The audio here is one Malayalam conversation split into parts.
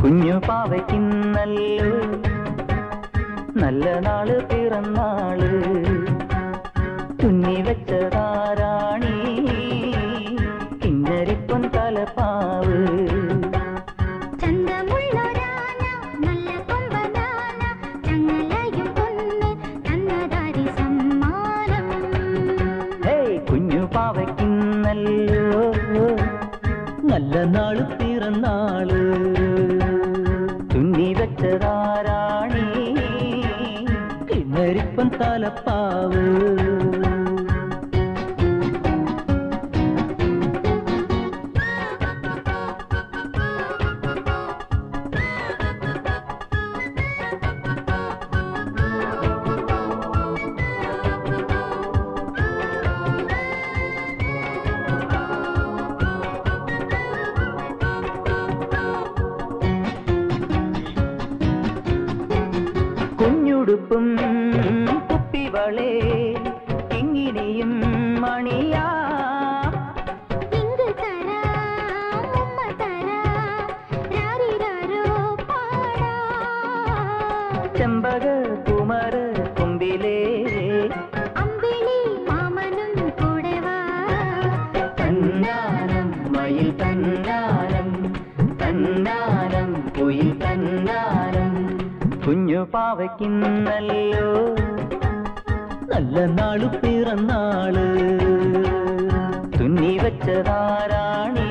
കുഞ്ഞു പാവയ്ക്കുന്നല്ലോ നല്ല നാള് പിറന്നാള് തുന്നി വെച്ചതാരാണി കിന്നരിപ്പൊൻ തലപ്പാവ് കുഞ്ഞു പാവയ്ക്കുന്നല്ലോ നല്ല നാള് പിറന്നാള് തുന്നി വെച്ചതാരാണി കിന്നരിപ്പൻ തലപ്പാവ് കുഞ്ഞുടുപ്പും കുപ്പിവളേ ഇങ്ങനെയും മണിയാ ചെമ്പക കുമര കുമ്പിലേ തന്നാനം മയിൽ തന്നാനം തന്നാനം കുയിൽ തന്നാനം കുഞ്ഞു പാവയ്ക്കുന്നല്ലോ നല്ല നാളു പിറന്നാള് തുന്നി വെച്ചതാരാണി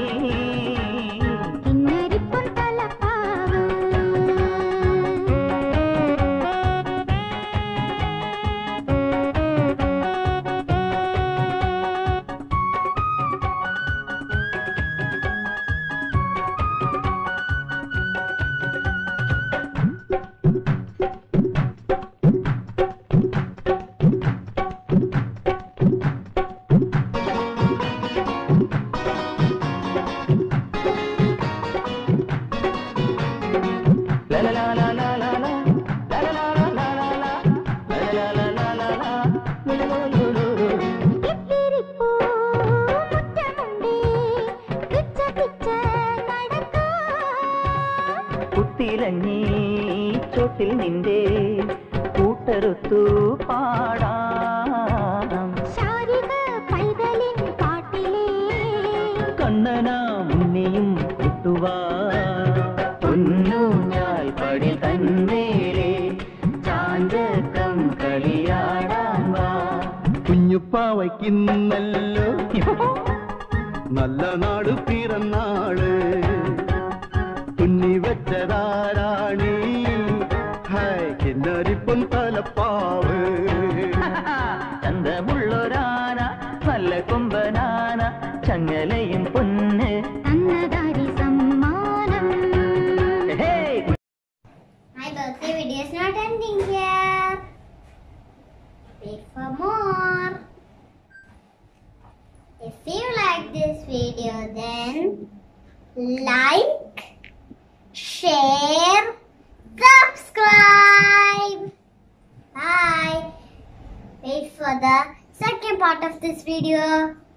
കുത്തിലഞ്ഞി ചോട്ടിൽ നിന്റെ കൂട്ടറുത്തു പാടാം കണ്ണനാ മുന്നെയും കുട്ടുവാ പൊന്നൂഞ്ഞാൽ പടി തന്നേരെ ചാഞ്ചക്കം കളിയാടാൻ വാ കുഞ്ഞുപ്പാവയ്ക്കുന്നല്ലോ നല്ല നാട് പിറന്നാള് തുന്നി വെച്ചതാരാണി ഹായ് കിന്നരിപ്പൊൻ തലപ്പാവ് ചന്തമുള്ളൊരാന നല്ല കൊമ്പനാന ചങ്ങലയും പൊന്ന് My birthday video is not ending here. Wait for more. If you like this video, then like, share, subscribe. Bye. Wait for the second part of this video.